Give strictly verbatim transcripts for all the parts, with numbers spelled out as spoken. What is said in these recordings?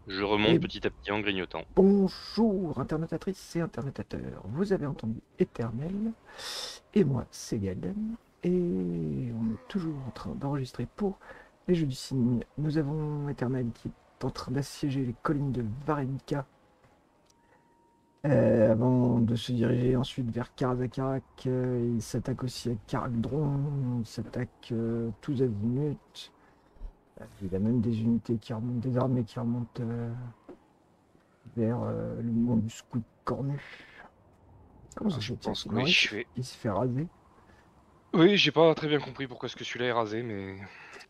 Je remonte Et petit à petit en grignotant. bonjour, internautatrices et internautateurs. Vous avez entendu Éternel, et moi, c'est Galden, et on est toujours en train d'enregistrer pour les Jeux du Cygne. Nous avons Éternel qui est en train d'assiéger les collines de Varenica, euh, avant de se diriger ensuite vers Karazakarak. Euh, il s'attaque aussi à Karakdron, il s'attaque euh, tous azimuts. Il a même des unités qui remontent, des armées qui remontent euh, vers euh, le monde du scout cornu. Comment ça Ah, se je fait, tiens, pense c'est que marrant, oui, il je se, fais. il se fait raser. Oui, j'ai pas très bien compris pourquoi est-ce que celui-là est rasé, mais.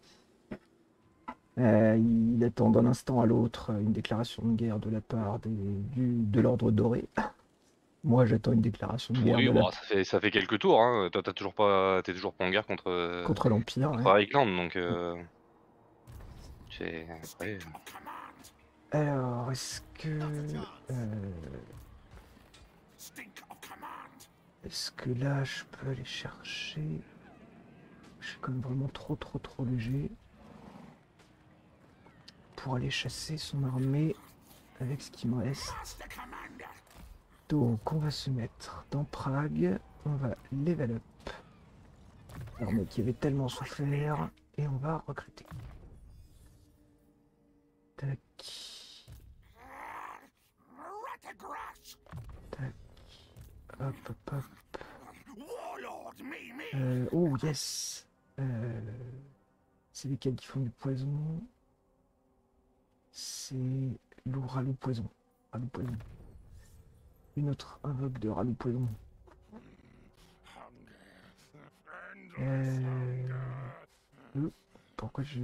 Euh, il attend d'un instant à l'autre une déclaration de guerre de la part des, du, de l'ordre doré. Moi, j'attends une déclaration de guerre Oui, de la, bon, ça fait ça fait quelques tours, hein. Toi, t'as toujours pas, t'es toujours pas en guerre contre euh, contre l'Empire. contre Ouais. Reichland, donc euh, c'est après. Alors, est-ce que... euh, est-ce que là, je peux aller chercher... Je suis quand même vraiment trop, trop, trop léger pour aller chasser son armée avec ce qui me reste. Donc, on va se mettre dans Prague. On va level up l'armée qui avait tellement souffert. Et on va recruter. Tac. Tac. Hop, hop, hop. Euh, oh, yes. Euh, c'est lesquels qui font du poison? C'est loup, ralou, poison. Ralou, poison. Une autre invoque de ralou, poison. Euh... euh, Pourquoi je...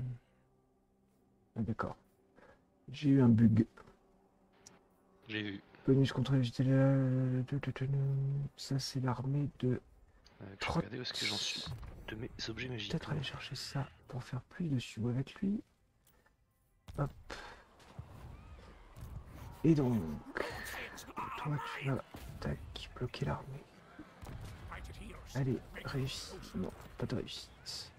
Ah, d'accord. J'ai eu un bug. J'ai vu. Bonus contre les G T L. Ça, c'est l'armée de Euh, je vais Trot. regarder où est-ce que j'en suis de mes objets Peut-être magicaux. aller chercher ça pour faire plus de suivre avec lui. Hop. Et donc, toi, tu vas tac, bloquer l'armée. Allez, réussite. Non, pas de réussite.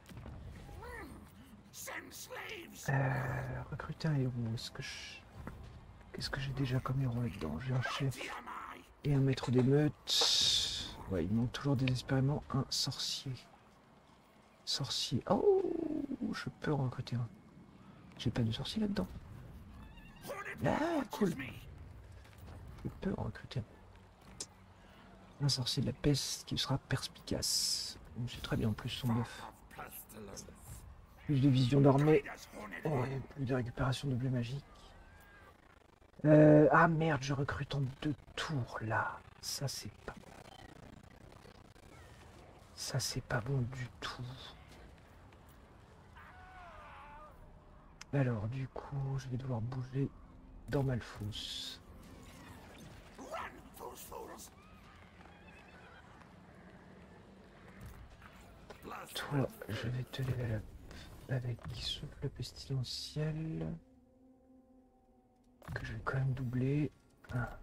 Euh, recruter un héros. Est-ce que je... Qu'est-ce que j'ai déjà comme héros là-dedans? J'ai un chef et un maître d'émeute. Ouais, il manque toujours désespérément un sorcier. Sorcier. Oh, je peux en recruter un. J'ai pas de sorcier là-dedans. Ah, cool. Je peux en recruter un. Un sorcier de la peste qui sera perspicace. C'est très bien en plus son buff. Plus de vision d'armée. Ouais, plus de récupération d'objets magiques. Euh, ah merde, je recrute en deux tours là. Ça c'est pas bon. Ça c'est pas bon du tout. Alors du coup, je vais devoir bouger dans Malfos. Toi, je vais te level up avec souffle pestilentiel. Que je vais quand même doubler. Ah.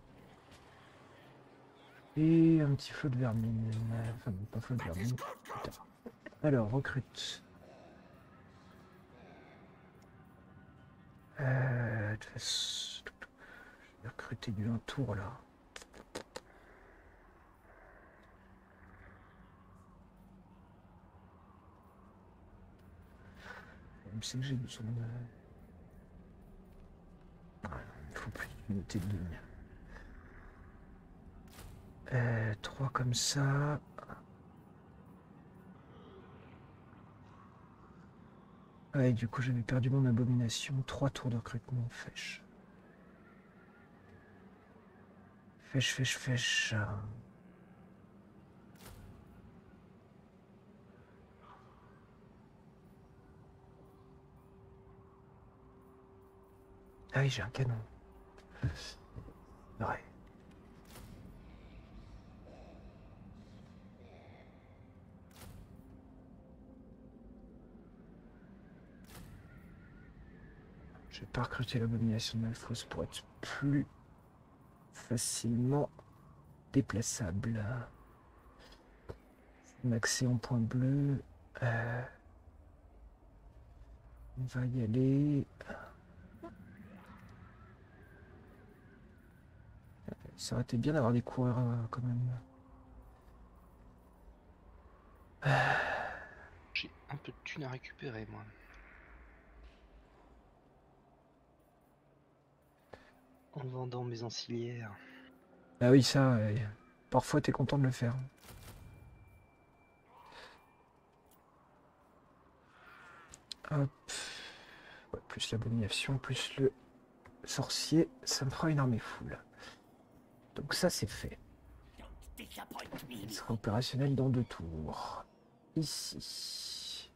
Et un petit flot de vermine. Enfin, pas flot de vermine. Putain. Alors, recrute. Euh, de façon... Je vais recruter du un tour là. Même si j'ai besoin de... Il faut plus d'unités de ligne. Euh, trois comme ça. Ouais, du coup, j'avais perdu mon abomination. Trois tours de recrutement. Fèche. Fèche, fèche, fèche. Ah oui, j'ai un canon. Ouais. Je vais pas recruter l'abomination de Malfos pour être plus facilement déplaçable. Maxé en point bleu. Euh, on va y aller. Ça aurait été bien d'avoir des coureurs euh, quand même. J'ai un peu de thunes à récupérer, moi. En vendant mes ancillaires. Ah oui, ça, euh, parfois t'es content de le faire. Hop. Ouais, plus l'abomination, plus le sorcier, ça me fera une armée full. Donc ça c'est fait. Il sera opérationnel dans deux tours. Ici.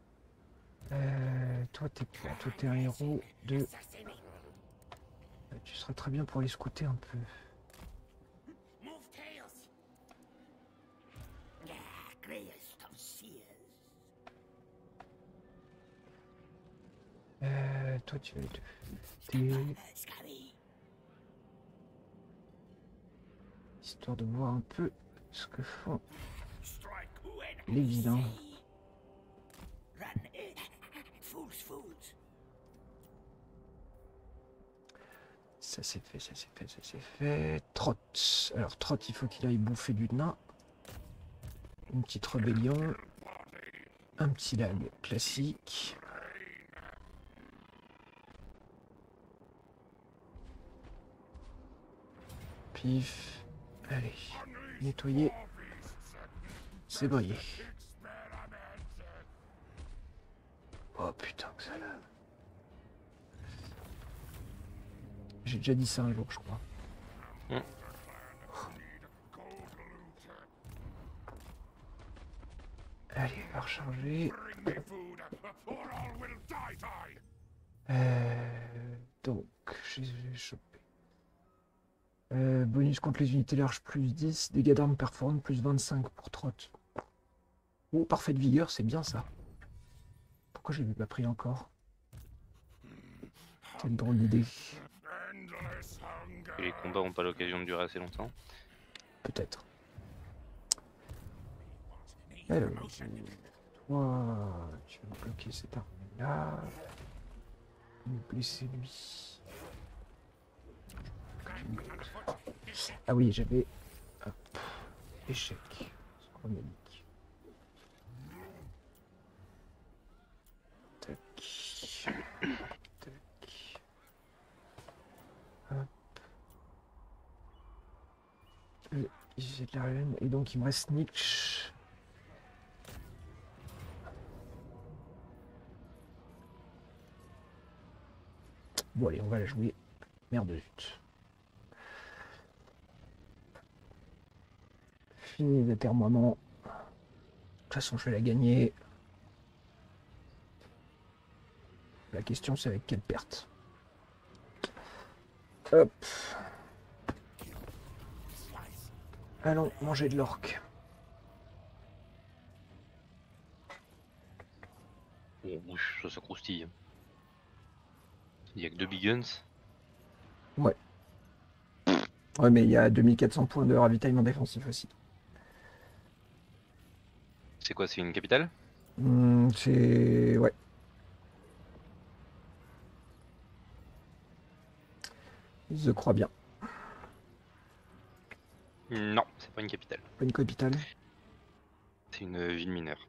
Euh, toi t'es quoi? Toi t'es un héros de... Tu seras très bien pour aller scouter un peu. Euh, toi tu vas être... Histoire de voir un peu ce que font les vilains. Ça c'est fait, ça c'est fait, ça c'est fait. Trot. Alors Trot, il faut qu'il aille bouffer du nain. Une petite rébellion. Un petit lag classique. Pif. Allez. Nettoyer. C'est brillé. Oh putain que ça là. J'ai déjà dit ça un jour, je crois. Mm. Allez, va recharger. Euh, donc, j'ai chopé. Euh, bonus contre les unités larges plus dix. Dégâts d'armes perforants plus vingt-cinq pour Trot. Oh, parfaite vigueur, c'est bien ça. Pourquoi je l'avais pas pris encore? Quelle drôle d'idée. Et les combats n'ont pas l'occasion de durer assez longtemps. Peut-être. Alors, toi, tu vas bloquer cette armée-là. Me blesser lui. Ah oui, j'avais... Hop. Échec. Chronomique. Tac. Tac. Hop. Euh, J'ai de la reine. Et donc il me reste Nietzsche. Bon allez, on va la jouer. Merde de zut. Fini d'atermoiement. De toute façon, je vais la gagner. La question, c'est avec quelle perte. Hop. Allons, manger de l'orque. Oh, bouche, ça, ça croustille. Il n'y a que deux big guns. Ouais. Ouais, mais il y a deux mille quatre cents points de ravitaillement défensif aussi. C'est quoi, c'est une capitale? Hmm, c'est... Ouais. Je crois bien. Non, c'est pas une capitale. Pas une capitale. C'est une ville mineure.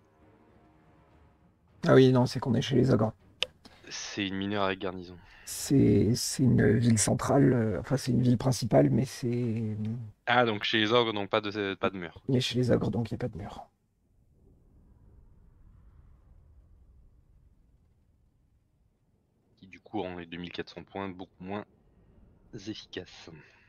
Ah oui, non, c'est qu'on est chez les ogres. C'est une mineure avec garnison. C'est une ville centrale, euh, enfin c'est une ville principale, mais c'est... Ah, donc chez les ogres, donc pas de, pas de mur. On est chez les ogres, donc il n'y a pas de mur. Qui du coup ont les deux mille quatre cents points beaucoup moins efficaces.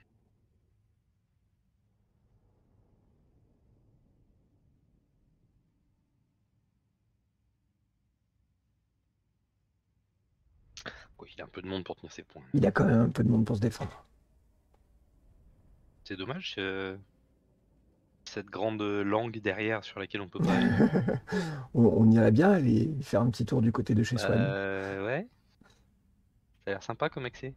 Quoi, il a un peu de monde pour tenir ses points. Il a quand même un peu de monde pour se défendre. C'est dommage, euh, cette grande langue derrière sur laquelle on peut pas aller. on, on irait bien aller faire un petit tour du côté de chez Swan. Euh, ouais. Ça a l'air sympa comme accès.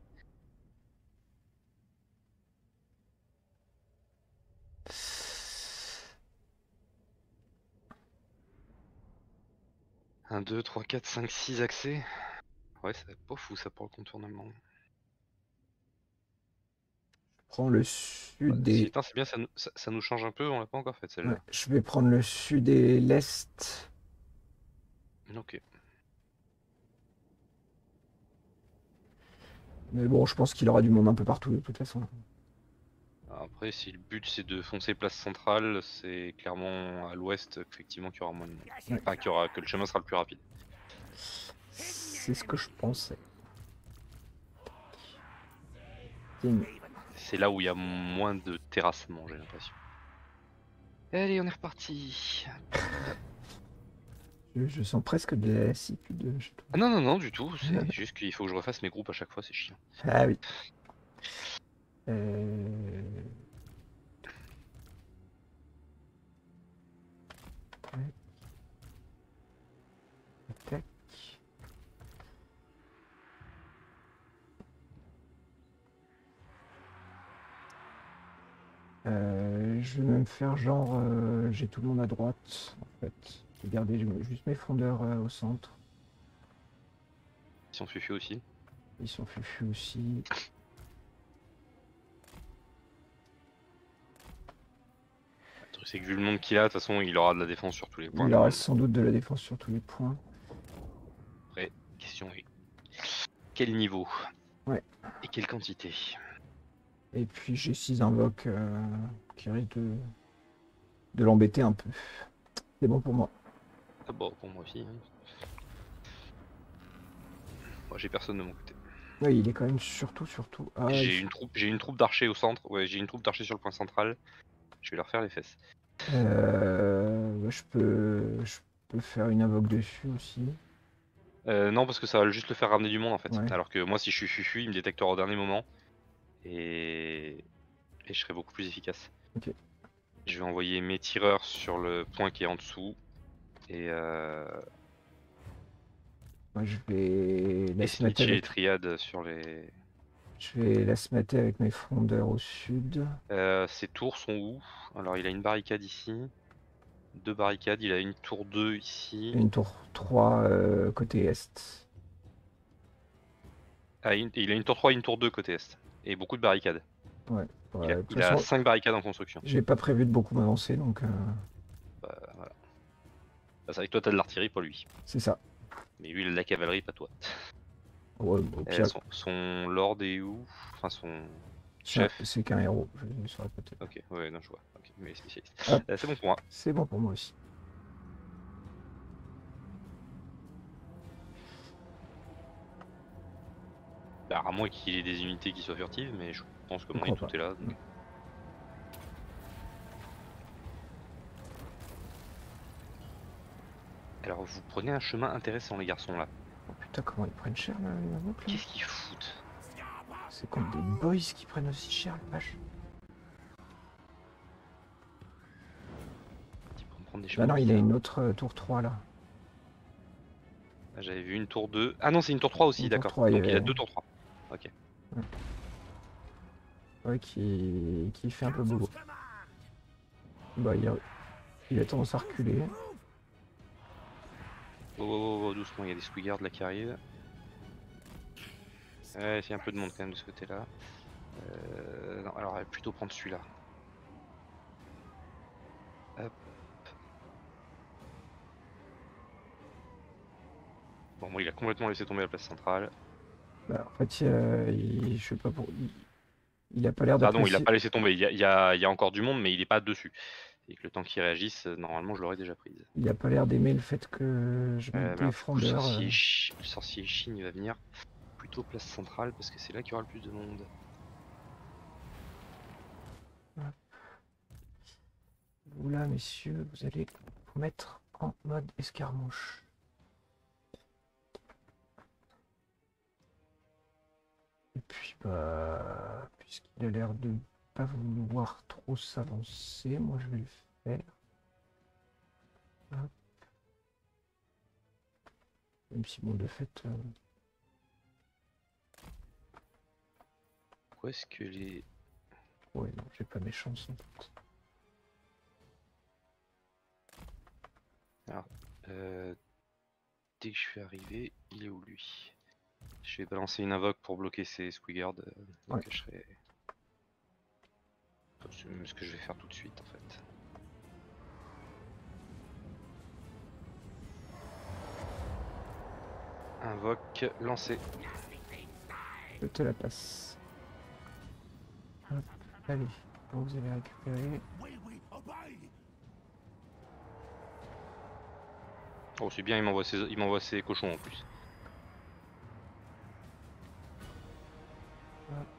un, deux, trois, quatre, cinq, six accès. Ouais, c'est pas fou ça pour le contournement. Prends le... sud Si, et... putain, c'est bien, ça, nous- ça, ça nous change un peu, on l'a pas encore fait celle-là. Ouais, je vais prendre le sud et l'est. Ok. Mais bon, je pense qu'il aura du monde un peu partout de toute façon. Après, si le but c'est de foncer place centrale, c'est clairement à l'ouest effectivement qu'il y aura moins de monde. Ouais. Enfin, qu'il y aura, que le chemin sera le plus rapide. C'est ce que je pensais. Tiens. C'est là où il y a moins de terrassement, j'ai l'impression. Allez, on est reparti. Je, je sens presque de la lassitude. je trouve. Ah non, non, non, du tout. C'est juste qu'il faut que je refasse mes groupes à chaque fois, c'est chiant. Ah oui. Euh... Ouais. Tac. Euh, je vais même faire genre euh, j'ai tout le monde à droite en fait. Regardez, je mets juste mes fondeurs euh, au centre. Ils sont fufu aussi. Ils sont fufu aussi. Le truc c'est que vu le monde qu'il a, de toute façon il aura de la défense sur tous les points. Il en reste sans doute de la défense sur tous les points. Après, question est quel niveau? Ouais. Et quelle quantité? Et puis j'ai six invoques euh, qui risquent de, de l'embêter un peu. C'est bon pour moi. Ah bon, pour moi aussi. Hein. Moi j'ai personne de mon côté. Oui, il est quand même surtout, surtout. Ah, j'ai il... une troupe, j'ai une troupe d'archers au centre. Ouais, j'ai une troupe d'archers sur le point central. Je vais leur faire les fesses. Euh, ouais, je peux, je peux faire une invoque dessus aussi. Euh, non, parce que ça va juste le faire ramener du monde en fait. Ouais. Alors que moi, si je suis fufu, il me détectera au dernier moment. Et, et je serai beaucoup plus efficace. Ok. Je vais envoyer mes tireurs sur le point qui est en dessous. Et, euh... Moi, je vais la et se mettre snitcher les avec. triades sur les. Je vais la se mettre avec mes frondeurs au sud. Euh, ces tours sont où? Alors, il a une barricade ici. Deux barricades. Il a une tour deux ici. Et une tour trois euh, côté est. Ah, une- il a une tour trois et une tour deux côté est. Et beaucoup de barricades. Ouais. Ouais, Il a, de toute il a façon, cinq barricades en construction. j'ai pas prévu de beaucoup m'avancer, donc euh, Bah, voilà. Bah, c'est vrai que toi, t'as de l'artillerie, pas lui. c'est ça. Mais lui, il a de la cavalerie, pas toi. Ouais, au Euh, pire, son, son lord est où? Enfin, son c'est un- chef. c'est qu'un héros. Je ne saurais peut-être. Ok, ouais, non, je vois. Ok, mais spécialiste. Hop. Euh, c'est bon pour moi. C'est bon pour moi aussi. Bah, à moins qu'il ait des unités qui soient furtives, mais je pense que Je mon avis, crois tout pas. est là. Donc... Alors, vous prenez un chemin intéressant, les garçons, là. Oh putain, comment ils prennent cher là, les invoques, là. Qu'est-ce qu'ils foutent? C'est comme des boys qui prennent aussi cher, la vache. Ils vont me prendre des Bah chemins non, il a bizarres. une autre euh, tour trois là. Ah, j'avais vu une tour deux. Ah non, c'est une tour trois aussi, Une tour d'accord. trois, il y Donc il a avait- deux tours trois. Ok. Ouais, qui, qui fait un peu boulot. Bah, il a, il a tendance à reculer. Oh, oh, oh, oh, doucement, il y a des squiggards là qui arrivent. Ouais, il y a un peu de monde quand même de ce côté-là. Euh, non, alors, elle va plutôt prendre celui-là. Hop. Bon, moi, il a complètement laissé tomber la place centrale. Bah, en fait, euh, il, je sais pas pour. Il, il a pas l'air Ah non, il a d'apprécier. pas laissé tomber. Il y a, il y a- il y a encore du monde, mais il est pas dessus. Et que le temps qu'il réagisse, euh, normalement, je l'aurais déjà prise. Il a pas l'air d'aimer le fait que je Euh, mette mais des alors, du coup, le frondeurs. sorcier, euh. chi- le sorcier Chine va venir plutôt place centrale parce que c'est là qu'il y aura le plus de monde. Vous là, messieurs, vous allez vous mettre en mode escarmouche. Et puis, bah, puisqu'il a l'air de pas vouloir trop s'avancer, moi je vais le faire. Hop. Même si, bon, de fait. euh, Pourquoi est-ce que les... Ouais, non, j'ai pas mes chances en fait. Alors, euh, dès que je suis arrivé, il est où lui? Je vais balancer une invoque pour bloquer ces squiggards. Euh, donc Ouais. je serai... C'est même ce que je vais faire tout de suite en fait. Invoque, lancer. Je te la passe. Hop, allez, vous allez récupérer. Oh c'est bien, il m'envoie ses... il m'envoie ses cochons en plus. Hop.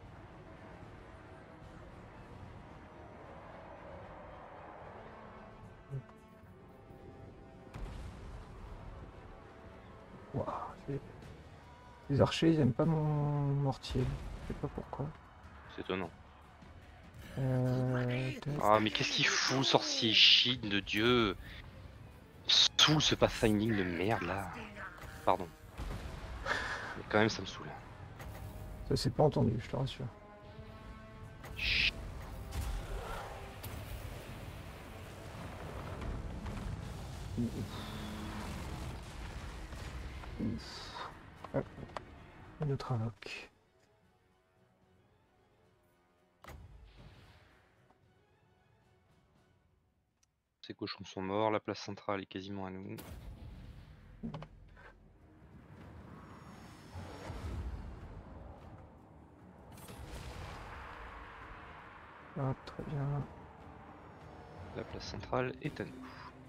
Wow, les... les archers ils aiment pas mon mortier. Je sais pas pourquoi. C'est étonnant. Euh... Ah mais qu'est-ce qu'il fout, sorcier Chine de Dieu. Saoule ce pathfinding de merde là. Pardon. Mais quand même ça me saoule. Ça c'est pas entendu, je te rassure. Chut. Hop. Un autre invoque. Ces cochons sont morts, la place centrale est quasiment à nous. Ah, très bien. La place centrale est à nous.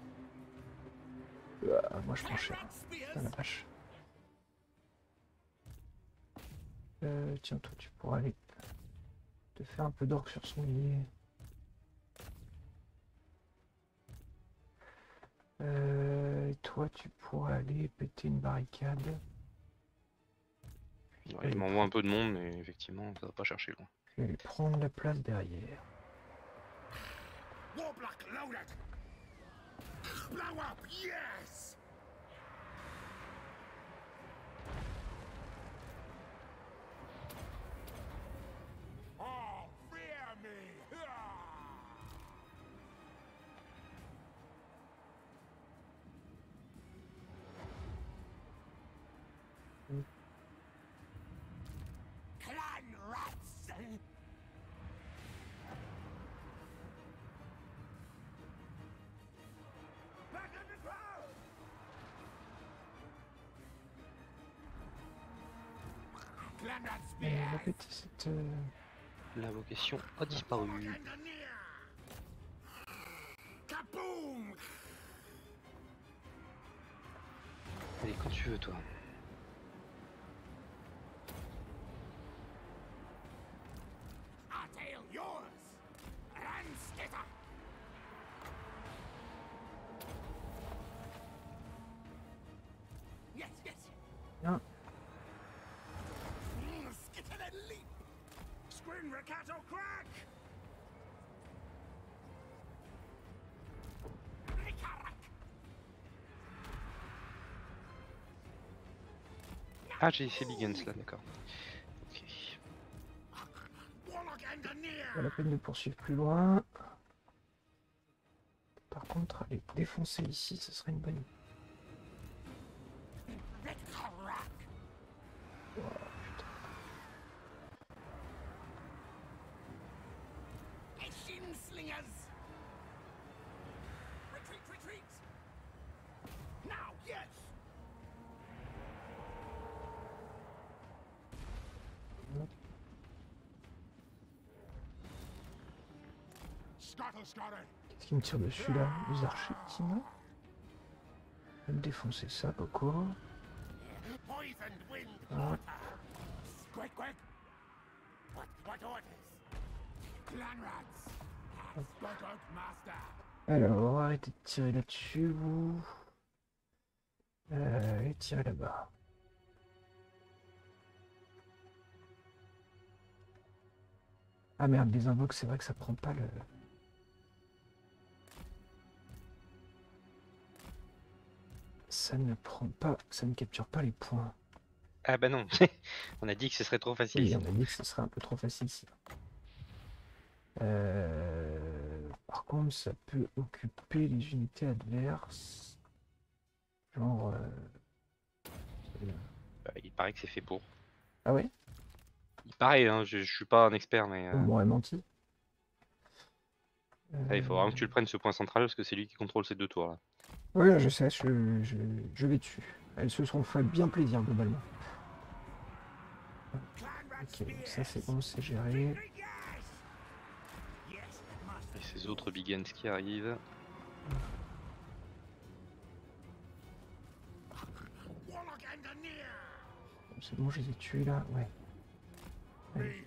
Ah, moi je prends cher. Putain la vache. Euh, tiens, toi tu pourras aller te faire un peu d'orgue sur son lit. Euh, et toi tu pourras aller péter une barricade. Ouais, il m'envoie un peu de monde, mais effectivement, ça va pas chercher loin. Je vais lui prendre la place derrière. Euh, répétez cette... euh, L'invocation a disparu. Allez, quand tu veux, toi. Non. Ah, j'ai fait Liggins là, d'accord. Ok. Pas la peine de poursuivre plus loin. Par contre, aller défoncer ici, ce serait une bonne idée. Oh, putain. Qu'est-ce qui me tire dessus là? Les archers qui m'ont. Je vais me défoncer ça, Coco. Hop. Alors, arrêtez de tirer là-dessus, vous. Euh, et tirez là-bas. Ah merde, les invoques, c'est vrai que ça prend pas le... Ça ne prend pas, ça ne capture pas les points. Ah bah non, on a dit que ce serait trop facile. Oui, on a dit que ce serait un peu trop facile ça. Euh... Par contre, ça peut occuper les unités adverses. Genre... Euh... Bah, il paraît que c'est fait pour. Ah ouais? Il paraît, hein, je, je suis pas un expert, mais... On Euh... m'aurait menti. Ah, il faut vraiment que tu le prennes ce point central parce que c'est lui qui contrôle ces deux tours là. Oui, je sais, je, je, je vais dessus. Elles se sont fait bien plaisir globalement. Ok, donc ça c'est bon, c'est géré. Et ces autres big ends qui arrivent. C'est bon, je les ai tués là, ouais. Allez.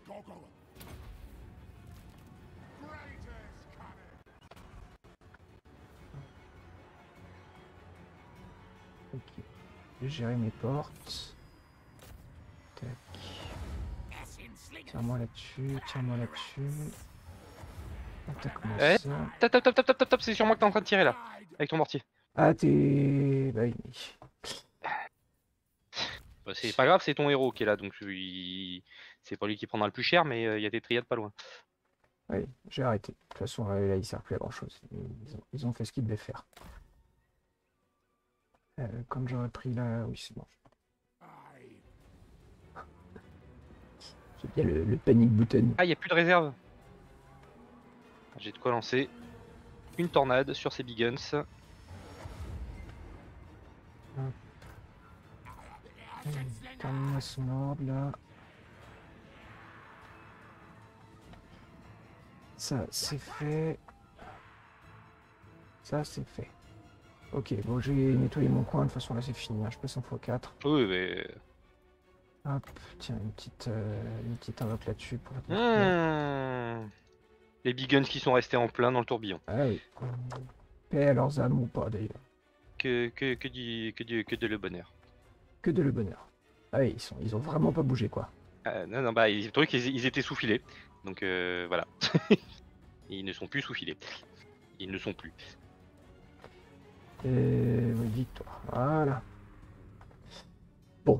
Ok, j'ai géré mes portes. Tac. Tiens-moi là-dessus, tiens-moi là-dessus. Attaque comment Eh, ça. Top, top, top, top, top, top, top, c'est sur moi que t'es en train de tirer là, avec ton mortier. Ah, t'es... Bah oui, mais... Bah, c'est pas grave, c'est ton héros qui est là, donc il... c'est pas lui qui prendra le plus cher, mais il euh, y a des triades pas loin. Oui, j'ai arrêté. De toute façon, là, là il sert plus à grand-chose. Ils ont, ils ont fait ce qu'ils devaient faire. Euh, comme j'aurais pris là... Oui, c'est bon. J'ai bien le, le panic button. Ah, il y a plus de réserve. J'ai de quoi lancer une tornade sur ces big guns. Termine-moi son ordre, là. Ça, c'est fait. Ça, c'est fait. Ok, bon, j'ai nettoyé mon coin. De toute façon, là, c'est fini. Hein. Je passe en fois quatre. Oui, mais... Hop, tiens, une petite, euh, une petite invoque là-dessus pour dire Mmh. Les big guns qui sont restés en plein dans le tourbillon. Ah oui. Paix à leurs âmes ou pas, d'ailleurs. Que, que, que, du, que, du, que de le bonheur. Que de le bonheur. Ah oui, ils, sont, ils ont vraiment pas bougé, quoi. Ah, non, non, bah, le truc, ils, ils étaient sous-filés. Donc euh, voilà. Ils ne sont plus sous-filés. Ils ne sont plus. Et oui, victoire. Voilà. Bon.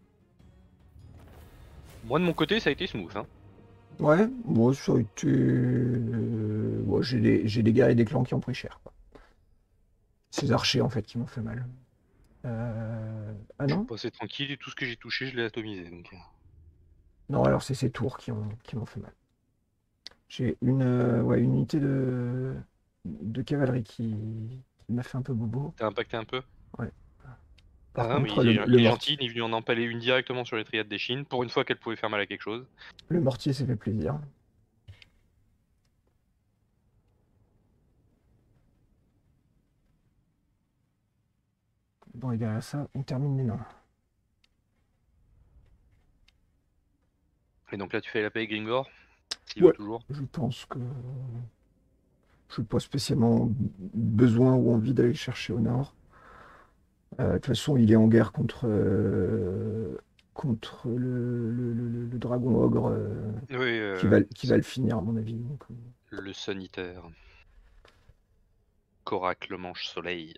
Moi, de mon côté, ça a été smooth. Hein. Ouais, moi, ça a été... Euh, ouais, j'ai des, j'ai des guerriers des clans qui ont pris cher, quoi. Ces archers, en fait, qui m'ont fait mal. Euh... Ah non? Bon, c'est tranquille, et tout ce que j'ai touché, je l'ai atomisé. Donc... Non, alors c'est ces tours qui ont, qui m'ont fait mal. J'ai une, euh, ouais, une unité de, de cavalerie qui, qui m'a fait un peu bobo. T'as impacté un peu? Ouais. Par Ah, mais contre, il le, est, le il est mortier, gentil, il est venu en empaler une directement sur les triades des Chines, pour une fois qu'elle pouvait faire mal à quelque chose. le mortier s'est fait plaisir. Bon, et derrière ça, on termine les nains. Et donc là, tu fais la paix Gringor, s'il veut Ouais, toujours. je pense que je n'ai pas spécialement besoin ou envie d'aller le chercher au nord. Euh, de toute façon, il est en guerre contre, euh, contre le, le- le- le dragon ogre euh, Oui, qui euh, va, qui va le finir, à mon avis. Donc, euh, le Suniter. Korak, le manche-soleil.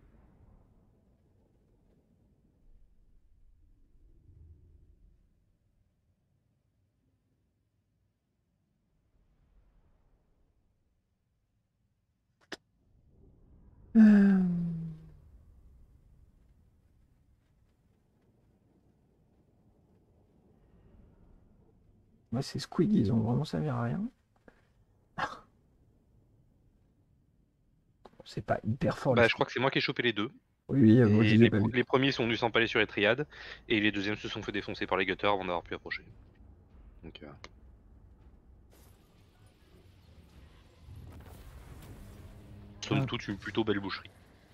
euh, moi, ces squigs, ils ont vraiment servi à rien. C'est pas hyper fort, les Bah, je squigs. crois que c'est moi qui ai chopé les deux. Oui, oui, moi, je Et les ai les, pas pro- vus. les premiers sont venus s'empaler sur les triades, et les deuxièmes se sont fait défoncer par les gutters avant d'avoir pu approcher. Donc, euh... somme Ah. toute, une plutôt belle boucherie.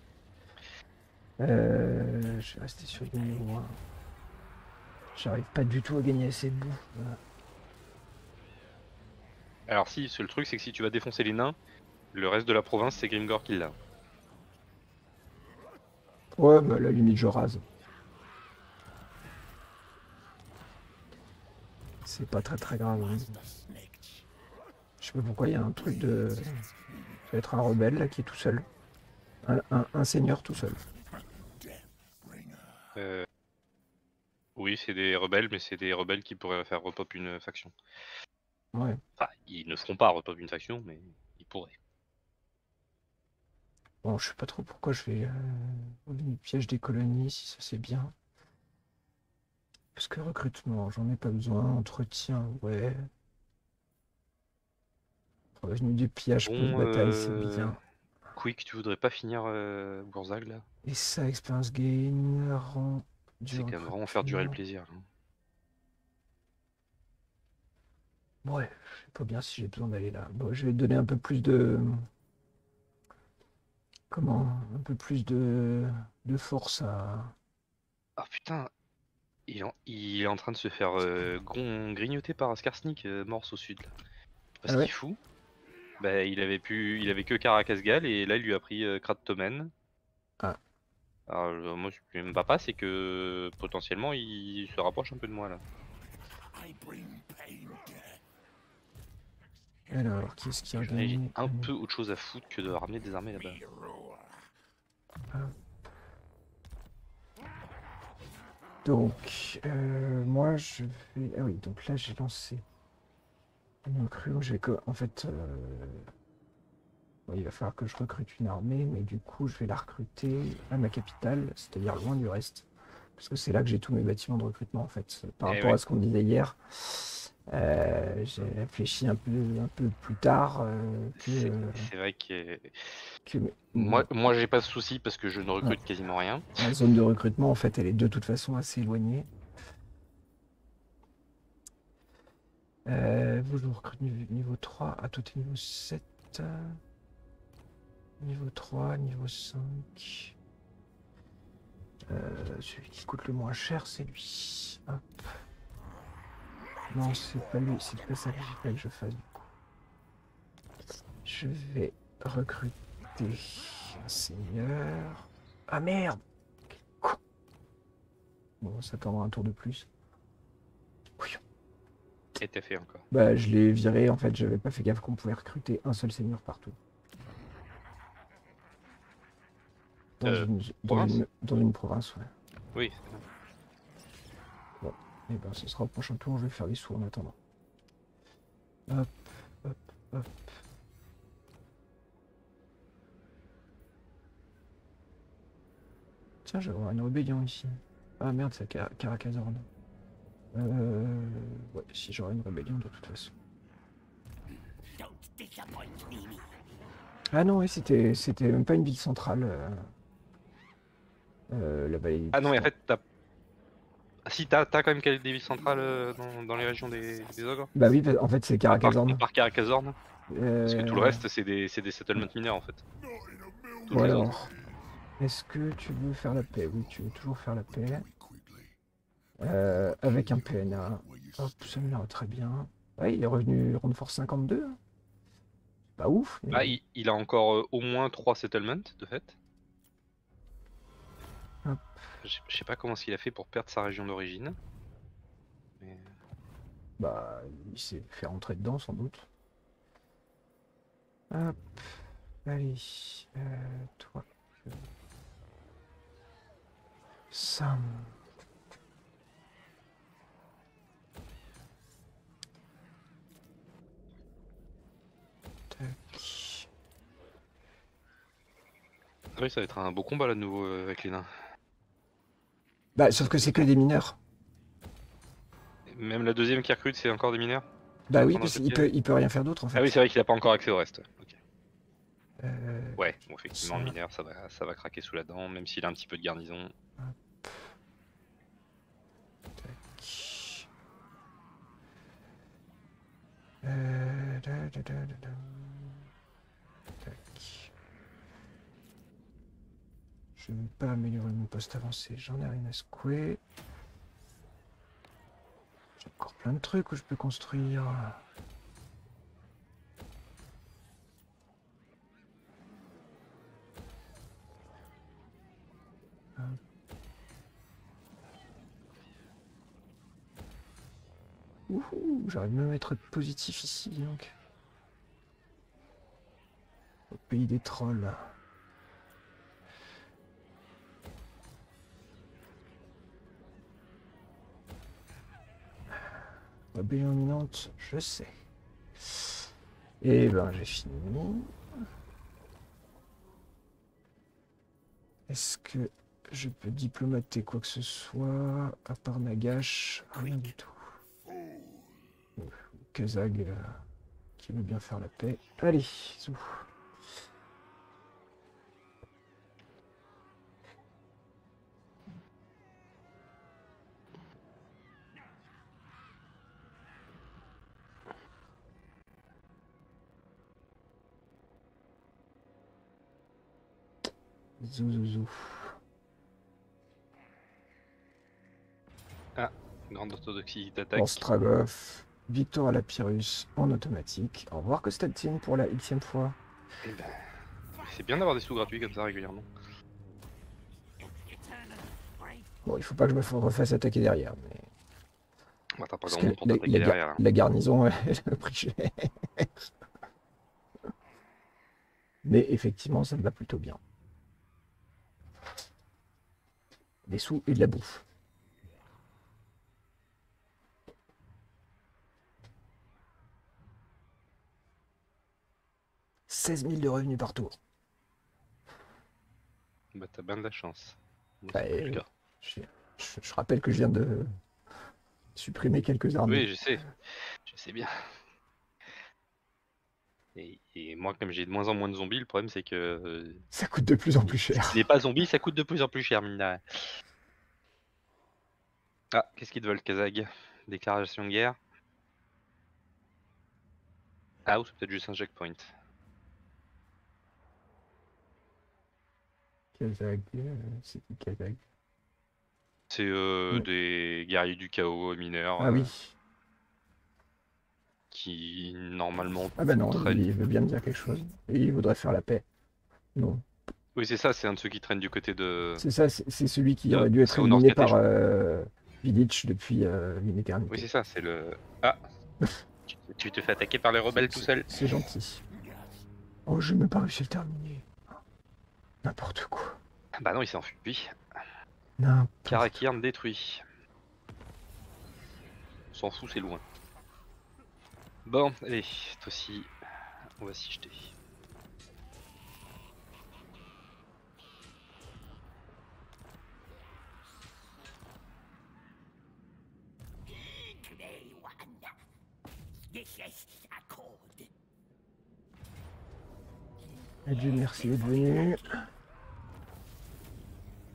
Euh, je vais rester sur le niveau un. J'arrive pas du tout à gagner assez de bouffe. Voilà. Alors si, c'est le truc, c'est que si tu vas défoncer les nains, le reste de la province, c'est Grimgor qui l'a. Ouais, bah à la limite, je rase. C'est pas très très grave. Hein. Je sais pas pourquoi il y a un truc de. Ça va être un rebelle là qui est tout seul. Un, un- un seigneur tout seul. Euh... Oui, c'est des rebelles, mais c'est des rebelles qui pourraient faire repop une faction. Ouais. Enfin, ils ne feront pas repop une faction, mais ils pourraient. Bon, je sais pas trop pourquoi je vais. Euh... Le piège des colonies, si ça c'est bien. Parce que recrutement, j'en ai pas besoin. Entretien, ouais. Revenu du pillage Bon, post-bataille, c'est euh, bien. Quick, tu voudrais pas finir euh, Wurzag là? Et ça, expérience gain, rang du C'est quand même vraiment faire durer le recrutement. plaisir. Là. Ouais, je sais pas bien si j'ai besoin d'aller là. Bon, je vais donner un peu plus de... Comment? Un peu plus de, de force à... Ah putain, il est, en, il est en train de se faire euh, gon- grignoter par Skarsnik, euh, Morse au sud là. Je sais pas Ah ce ouais? qu'il fout. Bah, il avait pu, il avait que Karakasgal et là il lui a pris euh, Krattomen. Ah, Alors euh, moi ce qui me va pas c'est que potentiellement il se rapproche un peu de moi là. alors, qui est-ce qui a J'ai gagné? un peu autre chose à foutre que de ramener des armées là-bas. Ah. Donc, euh, moi, je vais... Ah oui, donc là, j'ai lancé une crue. J'ai que... En fait, euh, bon, il va falloir que je recrute une armée, mais du coup, je vais la recruter à ma capitale, c'est-à-dire loin du reste. Parce que c'est là que j'ai tous mes bâtiments de recrutement, en fait. Par Eh rapport à ouais, ce qu'on disait hier, euh, j'ai réfléchi un peu, un peu plus tard euh, que... c'est euh, c'est vrai que que mes- moi, mon- moi j'ai pas de souci parce que je ne ouais, recrute quasiment rien. ma zone de recrutement, en fait, elle est de toute façon assez éloignée. Euh, vous, je vous recrute niveau, niveau trois. Ah, toi, t'es niveau sept. euh, Niveau trois, niveau cinq. Euh, celui qui coûte le moins cher, c'est lui. Hop. Non, c'est pas lui, c'est pas ça que j'ai fait que je fasse du coup. Je vais recruter un seigneur. Ah merde! Quel con. Bon, ça prendra un tour de plus. Oui. Et t'as fait encore. Bah, je l'ai viré, en fait, j'avais pas fait gaffe qu'on pouvait recruter un seul seigneur partout. Dans Euh, une, dans province? une, dans une province, ouais. Oui. Bon, et ben ce sera au prochain tour, je vais faire des sous en attendant. Hop, hop, hop. Tiens, je vais avoir une rébellion ici. Ah merde, c'est Car Caracazorn. Euh... Ouais, si j'aurai une rébellion de toute façon. Ah non, ouais, c'était c'était même pas une ville centrale. Euh... Euh, la vallée Ah du non mais en Sang. fait t'as... Ah, si t'as t'as quand même des villes centrales euh, dans, dans les régions des, des ogres? Bah oui, en fait c'est À part, à Caracazorn. part Karakazorn? Parce que tout le Euh... reste c'est des, c'est des settlements mineurs en fait. Toutes Bon les autres. alors, est-ce que tu veux faire la paix? Oui, tu veux toujours faire la paix. Euh, avec un P N A. Hop, ça me l'air très bien. Ouais, il est revenu Round Force cinquante-deux. Pas ouf, mais... Bah, il, il a encore euh, au moins trois settlements de fait. Hop. Je je sais pas comment il a fait pour perdre sa région d'origine. Mais... Bah, il s'est fait rentrer dedans, sans doute. Hop. Allez. Euh, toi. Ça. Tac. Ah oui, ça va être un beau combat là de nouveau euh, avec les nains. Bah, sauf que c'est que des mineurs. Même la deuxième qui recrute, c'est encore des mineurs? Qui sont Bah en oui, train de parce qu'il recruter, là peut, il peut rien faire d'autre, en Ah oui, fait. c'est vrai qu'il a pas encore accès au reste. Ok. Euh, Ouais, bon, effectivement, ça. le mineur, ça va, ça va craquer sous la dent, même s'il a un petit peu de garnison. Hop. Tac. Euh, da, da, da, da, da. Tac. Je ne veux pas améliorer mon poste avancé, j'en ai rien à secouer. J'ai encore plein de trucs où je peux construire. Hop. Ouhou, j'arrive même à être positif ici, donc. Au pays des trolls. Rébellion imminente, je sais. Et ben j'ai fini. Est-ce que je peux diplomater quoi que ce soit à part Nagash? Rien du tout. Kazag, euh, qui veut bien faire la paix. Allez, zou. Zou, zou, zou. Ah, grande orthodoxie d'attaque. Pour Stragov, victoire à la Pyrrhus en automatique. Au revoir Constantine pour la xème fois. Eh ben, c'est bien d'avoir des sous gratuits comme ça régulièrement. Bon, il faut pas que je me refasse attaquer derrière, mais... Bah, t'as pas Parce grand que monde pour la, t'attaquer la gar- derrière. Hein. la garnison, elle a pris cher. Mais effectivement, ça me va plutôt bien. Des sous et de la bouffe. seize mille de revenus par tour. Bah t'as bien de la chance. Moi, Bah, c'est pas le euh, cas. je, je- je rappelle que je viens de supprimer quelques armées. Oui, je sais. Je sais bien. Et, et moi, comme j'ai de moins en moins de zombies, le problème c'est que euh, Ça coûte de plus en plus ce cher. qui n'est pas zombie, ça coûte de plus en plus cher, mine de rien. Ah, qu'est-ce qu'ils veulent, Kazag? Déclaration de guerre? Ah, ou c'est peut-être juste un checkpoint. Kazag, euh, c'est qui Kazag? C'est euh, Ouais. des guerriers du chaos mineurs Ah euh, oui. qui normalement Ah bah non, traînent. il veut bien me dire quelque chose. Il voudrait faire la paix. Non. Oui, c'est ça, c'est un de ceux qui traînent du côté de. C'est ça, c'est c'est celui qui de aurait dû être Saunor éliminé par Skatejo. euh, Village depuis euh, une Oui, éternité. c'est ça, c'est le. Ah, tu, tu te fais attaquer par les rebelles tout C'est- seul. C'est gentil. Oh, j'ai même pas réussi à le terminer. N'importe quoi. Bah non, il s'est enfui. N'importe Karakirn détruit. On s'en fout, c'est loin. Bon, allez, toi aussi, on va s'y jeter. Et Dieu merci d'être venu. Hop.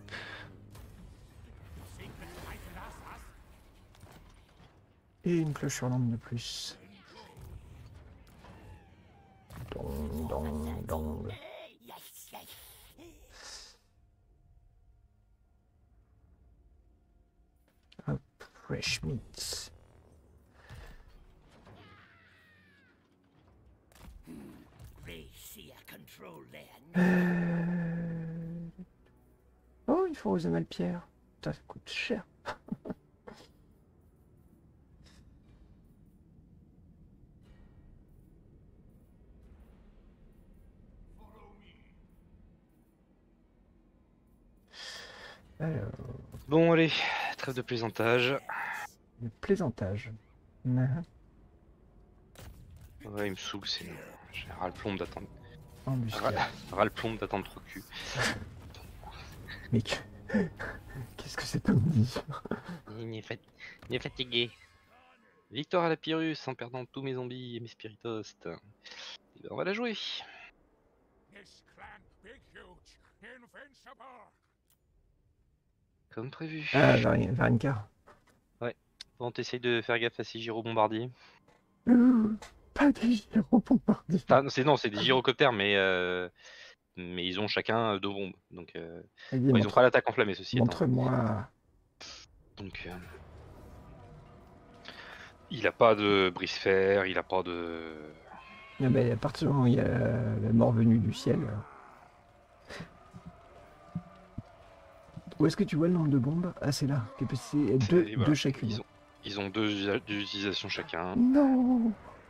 Et une cloche hurlante de plus. Dong, dong, dong. Hop, fresh meat. Euh... Oh, il faut oser Malpierre. Putain, ça coûte cher. Alors, Bon, allez, trêve de plaisantage. le plaisantage. Mhm. Ouais, il me saoule, c'est. J'ai ras le plomb d'attendre. Embuscade. Ras ras le plomb d'attendre trop cul. Mais que- qu'est-ce que c'est comme dit? Il est, fat... il est fatigué. Victoire à la Pyrrhus en perdant tous mes zombies et mes spiritos. Et ben, on va la jouer. Comme prévu. Ah, Varin- Varenka. Bon, t'essayes de faire gaffe à ces gyrobombardiers. Ouh, pas des gyrobombardiers. Ah, non, c'est non, c'est des gyrocoptères, mais euh, mais ils ont chacun deux bombes. Donc, euh... Vas-y, bon, ils ont montre- pas l'attaque enflammée, ceci étant. montre-moi. Donc, euh... il a pas de brise-fer, il a pas de. Ah bah, à partir du moment où il y a la mort venue du ciel. Où est-ce que tu vois le nombre de bombes? Ah, c'est là. Capacité deux, Et voilà. deux chacune. Ils ont, ils ont deux, usa- deux utilisations chacun. Non,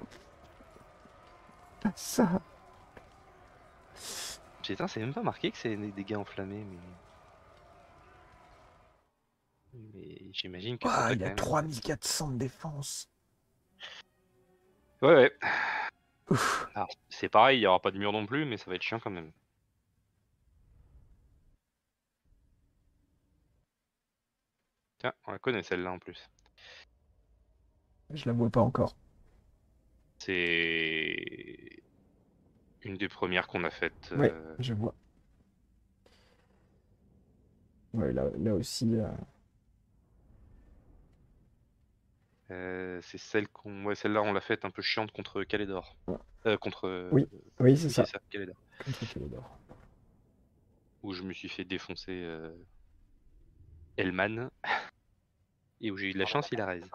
pas ça. Putain, c'est même pas marqué que c'est des dégâts enflammés, mais. Mais j'imagine que ça Ouah, doit il quand a même. trois mille quatre cents de défense. Ouais, ouais. Ouf. Alors, c'est pareil, il y aura pas de mur non plus, mais ça va être chiant quand même. Tiens, on la connaît celle-là en plus. Je la vois pas encore. C'est une des premières qu'on a faites. Ouais, euh, je vois. Ouais, là, là aussi. euh, euh, c'est celle qu'on, ouais, celle-là, on l'a faite un peu chiante contre Calédor. ouais. Euh, contre. euh, Oui, oui, c'est Oui, c'est ça. ça, Calédor. Contre Kéledor. Où je me suis fait défoncer euh, Elman et où j'ai eu de la chance, il a raise.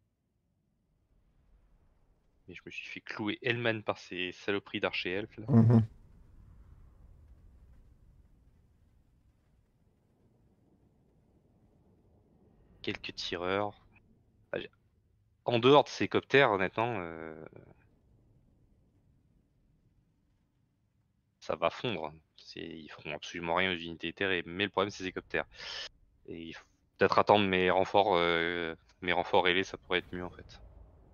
Mais je me suis fait clouer Elman par ces saloperies d'archer-elfes là. Mhm. Quelques tireurs. Ah, j'ai- En dehors de ces coptères, honnêtement, euh, ça va fondre. C'est- Ils feront absolument rien aux unités éthérées. Mais le problème, c'est ces coptères. Et il faut peut-être attendre mes renforts, euh, mes renforts ailés, ça pourrait être mieux en fait.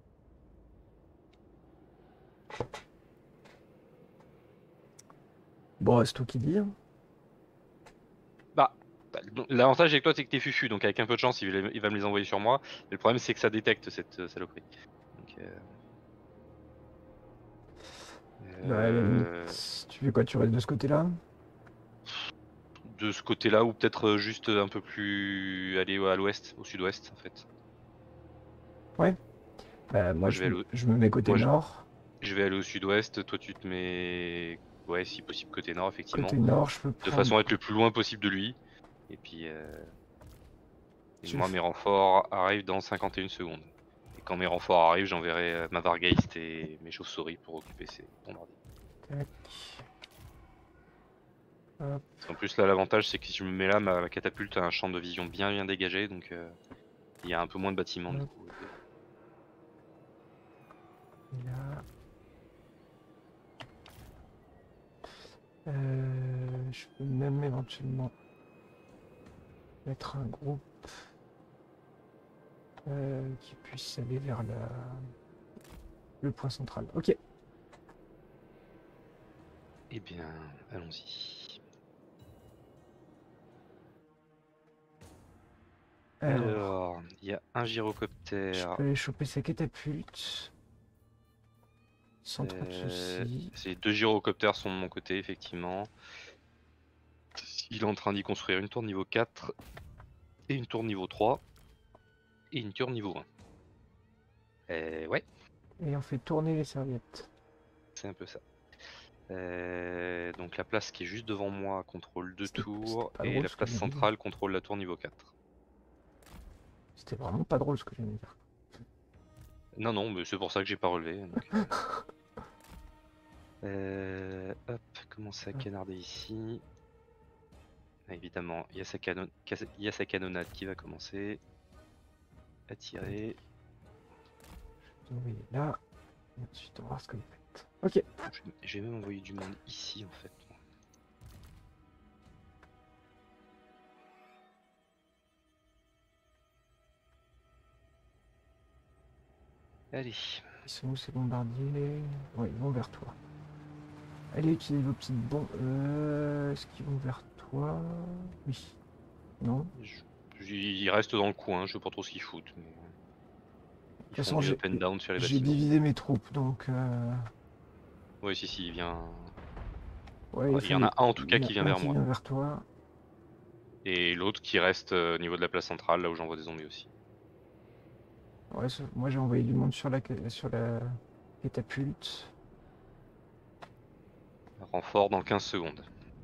Bon, c'est toi qui dis. Hein. Bah, bah, l'avantage avec toi, c'est que t'es fufu, donc avec un peu de chance, il va, il va me les envoyer sur moi. Mais le problème, c'est que ça détecte cette euh, saloperie. Donc, euh, Bah, à la limite, euh, tu fais quoi? Tu restes de ce côté-là? de ce côté-là, ou peut-être euh, juste un peu plus aller à l'ouest, au sud-ouest en fait. Ouais. Bah, moi, Moi, je, je vais aller me- au, je me mets côté moi, je, nord. je vais aller au sud-ouest. Toi, tu te mets, ouais, si possible côté nord, effectivement, Côté nord, je peux de prendre. façon à être le plus loin possible de lui. Et puis, euh, et Je... moi, mes renforts arrivent dans cinquante et une secondes. Et quand mes renforts arrivent, j'enverrai euh, ma Vargeist et mes chauves-souris pour occuper ces bombardiers. Tac. Hop. Parce qu'en plus, là, l'avantage, c'est que si je me mets là, ma, ma catapulte a un champ de vision bien bien dégagé, donc euh, il y a un peu moins de bâtiments du Hop. coup. Et là. Euh, je peux même éventuellement mettre un groupe euh, qui puisse aller vers la... le point central. Ok. Eh bien, allons-y. Alors, Alors, il y a un je gyrocoptère. peux aller choper sa catapulte. Sans trop de Euh, soucis. ces deux gyrocoptères sont de mon côté, effectivement. Il est en train d'y construire une tour niveau quatre, et une tour niveau trois, et une tour niveau un. Euh, ouais, Et on fait tourner les serviettes. c'est un peu ça. Euh, donc la place qui est juste devant moi contrôle deux C'était c'était tours, pas et drôle la ce que place je viens de dire. centrale contrôle la tour niveau quatre. C'était vraiment pas drôle ce que je viens de dire. Non, non, mais c'est pour ça que j'ai pas relevé. Donc, euh... Euh, hop, commencer à canarder ici. Ah, évidemment, il y, a sa canon... il y a sa canonnade qui va commencer à tirer. Je vais envoyer là. Et ensuite, on va voir ce que vous faites. Ok. Je vais- je vais même envoyer du monde ici en fait. Allez. Ils sont où ces bombardiers? Ouais, ils vont vers toi. Allez, utilisez vos petites bombes. Euh, Est-ce qu'ils vont vers toi? Oui. Non? Je- je- Ils restent dans le coin, je sais pas trop ce qu'ils foutent. Mais... De Ils toute font façon, du j'ai up and down sur les j'ai bâtiments. divisé mes troupes, donc... Euh... Ouais, si, si, il vient. Ouais, Ah, il, il y en a fallait... un en tout il cas y en qui vient a un vers qui moi. vient vers toi. Et l'autre qui reste euh, au niveau de la place centrale, là où j'envoie des zombies aussi. Ouais, ça- moi j'ai envoyé du monde sur la, ca- sur la catapulte. Renfort dans quinze secondes.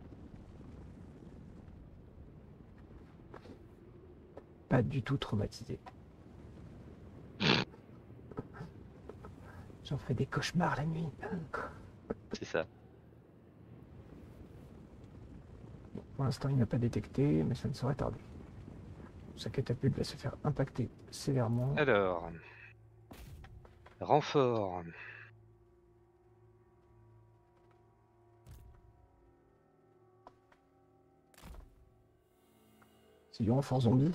Pas du tout traumatisé. J'en fais des cauchemars la nuit. C'est ça. Bon, pour l'instant, il n'a pas détecté, mais ça ne saurait tarder. Sa catapulte va se faire impacter sévèrement. Alors. Renfort. C'est du renfort zombie.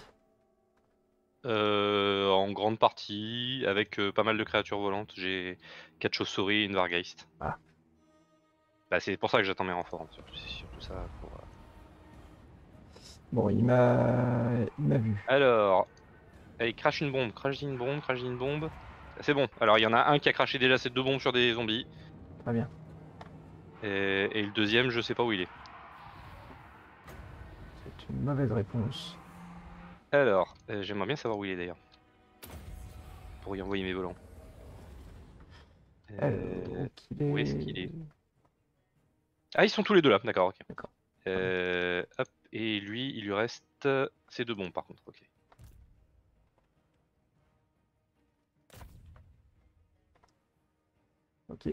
Euh, en grande partie, avec euh, pas mal de créatures volantes. J'ai quatre chauves-souris et une Vargeist. Ah. Bah, c'est pour ça que j'attends mes renforts. hein, surtout- C'est surtout ça. Pour... euh. Bon, il m'a il m'a vu. Alors. Allez, crash une bombe, crash une bombe, crash une bombe. C'est bon. Alors il y en a un qui a craché déjà ses deux bombes sur des zombies. Très bien. Et, et le deuxième, je sais pas où il est. C'est une mauvaise réponse. Alors, euh, j'aimerais bien savoir où il est d'ailleurs. Pour y envoyer mes volants. Alors, Euh, donc il où est-ce est... qu'il est Ah, ils sont tous les deux là, d'accord, ok. D'accord. Euh, hop, et lui, il lui reste ces deux bombes par contre, ok. Ok.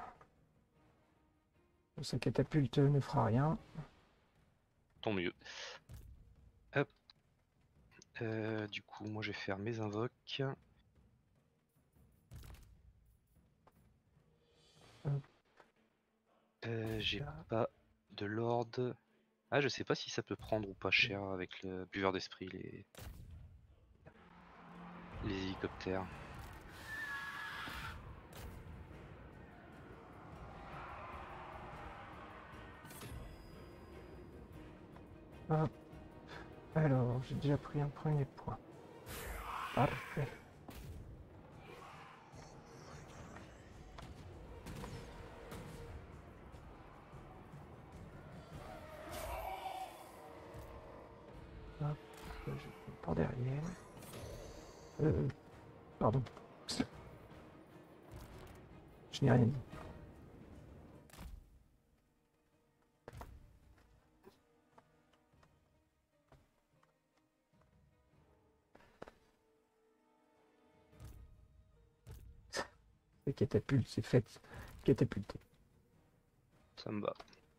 Sa catapulte ne fera rien. Tant mieux. Hop. Euh, du coup, moi je vais faire mes invoques. Euh, J'ai pas de lord. Ah, je sais pas si ça peut prendre ou pas cher avec le buveur d'esprit, les... les hélicoptères. Hop. Alors, j'ai déjà pris un premier point. Parfait. Hop. Je vais par derrière. Euh, pardon. Je n'ai rien dit. Les catapultes, c'est fait. Catapulté. Ça me va.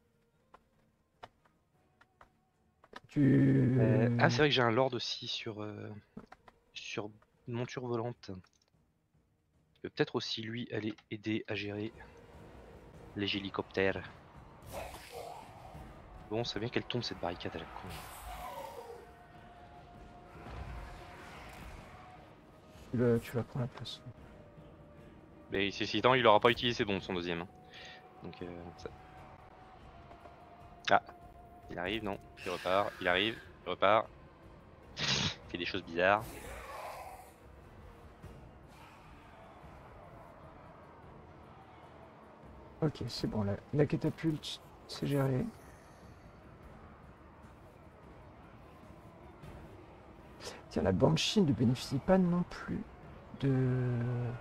Tu... Euh, ah, c'est vrai que j'ai un lord aussi sur, euh, sur monture volante. Il peut peut-être aussi lui aller aider à gérer les hélicoptères. Bon, c'est bien qu'elle tombe cette barricade à la con. Tu, le... tu vas prendre la place. Mais ceci étant, il aura pas utilisé ses bombes son deuxième. Hein. Donc, euh, ça... Ah, il arrive, non, il repart, il arrive, il repart. Il fait des choses bizarres. Ok, c'est bon, la, la catapulte, c'est géré. Tiens, la Banshee ne bénéficie pas non plus de...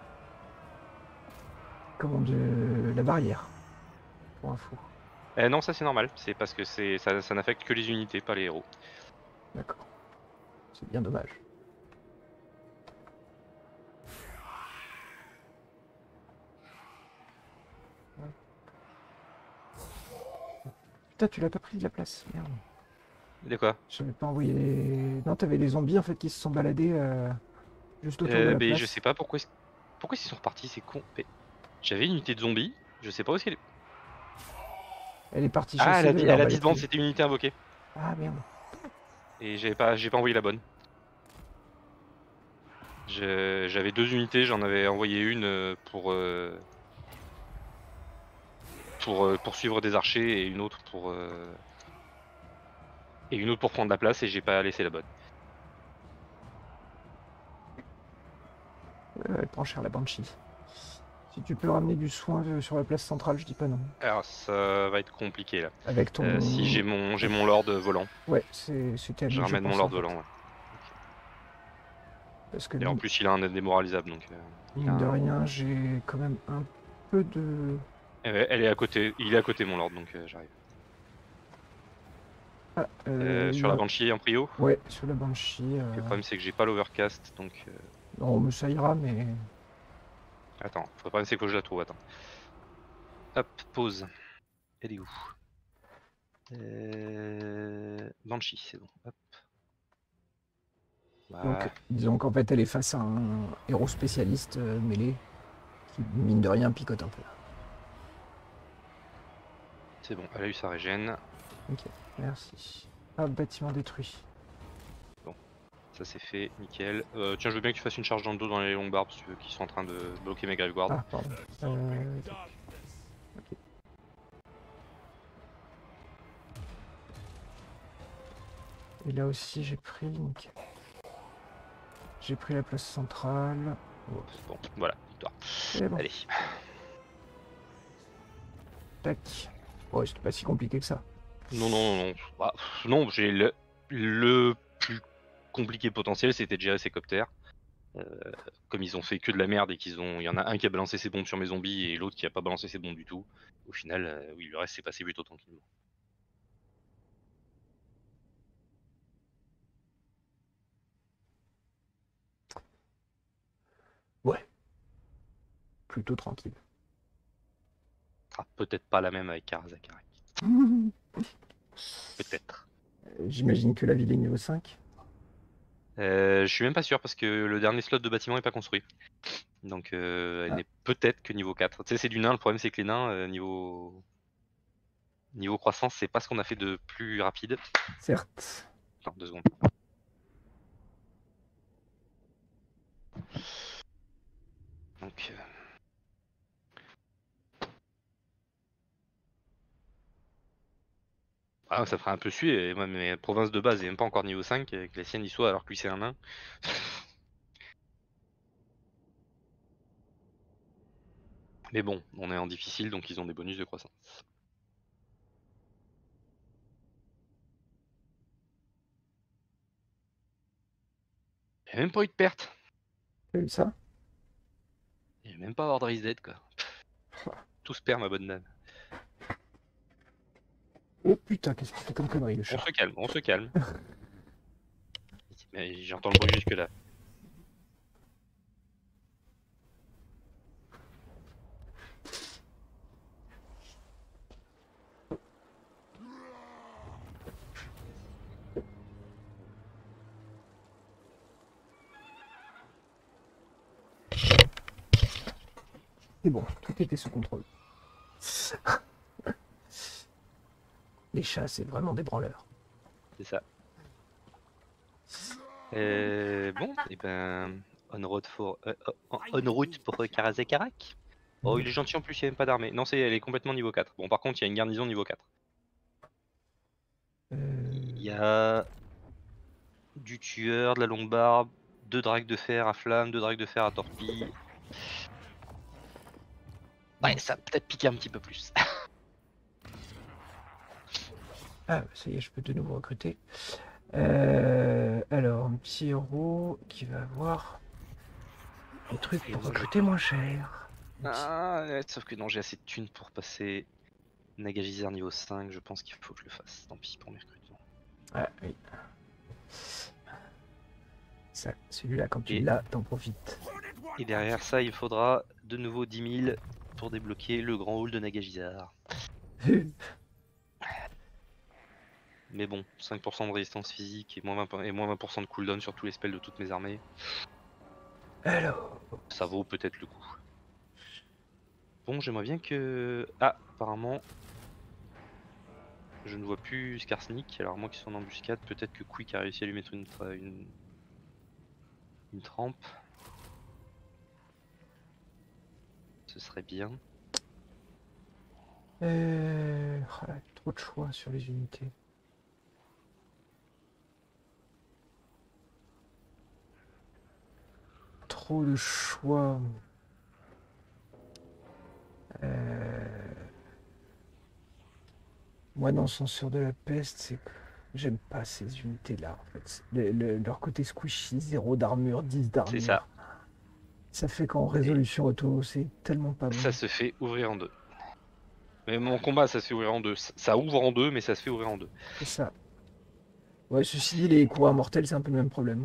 Comment, de la barrière, pour info. Euh, non, ça c'est normal, c'est parce que c'est ça, ça n'affecte que les unités, pas les héros. D'accord. C'est bien dommage. Putain, tu l'as pas pris de la place, merde. De quoi? Je n'avais pas envoyé les... Non, t'avais des zombies en fait qui se sont baladés euh, juste autour de euh, la mais place. je sais pas pourquoi pourquoi ils sont repartis, c'est con. Mais j'avais une unité de zombies, je sais pas où est-ce qu'elle est. Elle est partie Ah, elle chasser a le... dit, Ah, elle a bah, dit les de vendre, trouver. c'était une unité invoquée. Ah merde. Et j'avais pas, j'ai pas envoyé la bonne. Je- J'avais deux unités, j'en avais envoyé une euh, pour euh, pour euh, poursuivre des archers et une autre pour euh, et une autre pour prendre la place et j'ai pas laissé la bonne. Euh, elle prend cher la Banshee. Si tu peux ramener du soin euh, sur la place centrale, je dis pas non. Alors ça va être compliqué là. Avec ton... Euh, si j'ai mon j'ai mon lord volant, Ouais, c'était à je lui que je ramène mon pensais lord en fait. volant. Ouais. Parce que Et en mine, plus il a un démoralisable donc. Euh, il a mine de un- rien, j'ai quand même un peu de... Elle elle est à côté, il est à côté mon lord donc euh, j'arrive. Ah, Euh, euh, il sur la va- Banshee en prio. Ouais, sur la Banshee. euh, Le problème c'est que j'ai pas l'overcast donc. euh, Non, mais ça ira, mais... Attends, le problème c'est que je la trouve, attends. Hop, pause. Elle est où? euh... Banshee, c'est bon. Hop. Donc, Voilà. disons qu'en fait, elle est face à un héros spécialiste euh, mêlé qui, mine de rien, picote un peu. C'est bon, elle a eu sa régène. Ok, merci. Ah, bâtiment détruit. Bon, ça c'est fait, nickel. Euh, tiens, je veux bien que tu fasses une charge dans le dos dans les longues barbes si tu veux, qui sont en train de bloquer mes Graveguards. Ah, pardon. Euh, ok. Et là aussi, j'ai pris... nickel. J'ai pris la place centrale. Bon, voilà, victoire. C'est bon. Allez. Tac. Oh, c'était pas si compliqué que ça. Non, non, non, non. Bah, non, j'ai le, le plus compliqué potentiel, c'était de gérer ces coptères. Euh, comme ils ont fait que de la merde et qu'ils ont, il y en a un qui a balancé ses bombes sur mes zombies et l'autre qui a pas balancé ses bombes du tout. Au final, euh, oui, le reste s'est passé plutôt tranquillement. Ouais. Plutôt tranquille. Ah, peut-être pas la même avec Karazakarak. Peut-être. J'imagine que la ville est niveau cinq. Euh, je suis même pas sûr parce que le dernier slot de bâtiment est pas construit. Donc euh, elle Ah. n'est peut-être que niveau quatre. Tu sais, c'est du nain, le problème c'est que les nains, euh, niveau... niveau croissance, c'est pas ce qu'on a fait de plus rapide. Certes. Attends, deux secondes. Donc... Euh... Ah, ça ferait un peu suer, et moi mes provinces de base est même pas encore niveau cinq, et que les siennes y soient alors que lui c'est un nain. Mais bon, on est en difficile donc ils ont des bonus de croissance. Il n'y a même pas eu de perte. T'as vu ça? Il n'y a même pas Ordre is dead quoi. Tout se perd ma bonne dame. Oh putain, qu'est-ce qu'il fait comme connerie le On chat? se calme, on se calme. Mais j'entends le bruit jusque là. C'est bon, tout était sous contrôle. Les chats, c'est vraiment des branleurs. C'est ça. Euh, bon, et ben... On route for... euh, on on route pour Karazakarak. Oh, il est gentil en plus, il n'y a même pas d'armée. Non, c'est, elle est complètement niveau quatre. Bon, par contre, il y a une garnison niveau quatre. Euh... Il y a... du tueur, de la longue barbe, deux dragues de fer à flamme, deux dragues de fer à torpille. Ouais, ça va peut-être piquer un petit peu plus. Ah, ça y est, je peux de nouveau recruter. Euh... Alors, un petit héros qui va avoir des trucs pour recruter moins cher. Ah, ouais, sauf que non, j'ai assez de thunes pour passer Nagagizer niveau cinq, je pense qu'il faut que je le fasse. Tant pis pour mes recrutements. Ah oui. Ça, celui-là, quand tu Et- l'as, t'en profites. Et derrière ça, il faudra de nouveau dix mille pour débloquer le grand hall de Nagagizar. Mais bon, cinq pour cent de résistance physique et moins vingt, et moins vingt pour cent de cooldown sur tous les spells de toutes mes armées. Alors, Ça vaut peut-être le coup. Bon, j'aimerais bien que... Ah, apparemment... Je ne vois plus Skarsnik, alors moi qui sont en embuscade, peut-être que Quick a réussi à lui mettre une, tra- une... une trempe. Ce serait bien. euh... oh là, trop de choix sur les unités. Trop de choix. Euh... Moi, dans Censure de la Peste, c'est que j'aime pas ces unités-là. En fait. Le- le- leur côté squishy, zéro d'armure, dix d'armure. C'est ça. Ça fait qu'en résolution auto, c'est tellement pas bon. Ça se fait ouvrir en deux. Mais mon combat, ça se fait ouvrir en deux. Ça- Ça ouvre en deux, mais ça se fait ouvrir en deux. C'est ça. Ouais, ceci dit, les coureurs mortels, c'est un peu le même problème.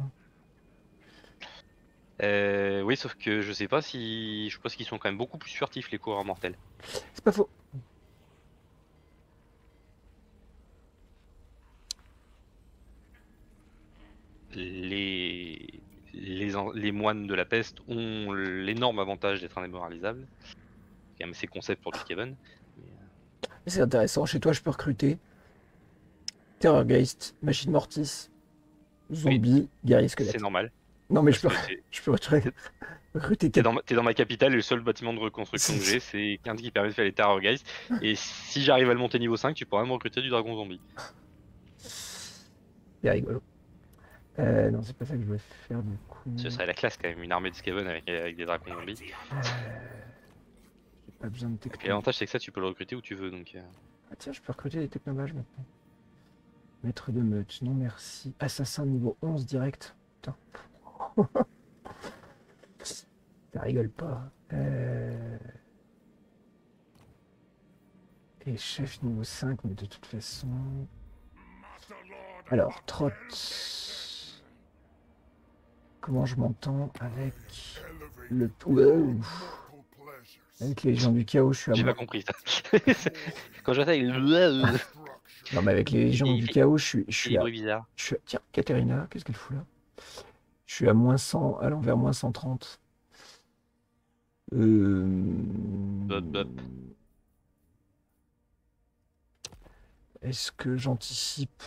Euh, oui, sauf que je sais pas si... Je pense qu'ils sont quand même beaucoup plus furtifs, les coureurs mortels. C'est pas faux. Les... Les, en- les moines de la peste ont l'énorme avantage d'être indémoralisables. C'est quand même assez concept pour du Skaven. C'est intéressant. Chez toi, je peux recruter Terrorgeist, Machine Mortis, Zombie, Guerrier C'est Squelette. normal. Non, mais je peux, Parce que c'est- je peux recruter, recruter T'es quatre- dans, ma- t'es dans ma capitale et le seul bâtiment de reconstruction que j'ai, c'est quinze qui permet de faire les Terrorgeist. Et si j'arrive à le monter niveau cinq, tu pourras me recruter du dragon zombie. C'est rigolo. Euh, non, c'est pas ça que je voulais faire du coup. Ce serait la classe quand même, une armée de Skaven avec, avec des dragons zombies. Euh, J'ai pas besoin de Donc techno. l'avantage c'est que ça tu peux le recruter où tu veux donc. Euh... Ah tiens, je peux recruter des technomages maintenant. Maître de meute, non merci. Assassin niveau onze direct. Putain. Ça rigole pas. Euh... Et chef niveau cinq, mais de toute façon... Alors, Trot. Comment je m'entends avec le... Wow. Avec les Légions du Chaos, je suis à J'ai moins... pas compris ça. Quand j'attaque, il Non, mais avec les Légions il du fait- Chaos, je suis, je fait suis des à... bruits bizarres. Je suis à... Tiens, Katerina, qu'est-ce qu'elle fout là? Je suis à moins cent, allant vers moins cent trente. Euh... Bop, bop. Est-ce que j'anticipe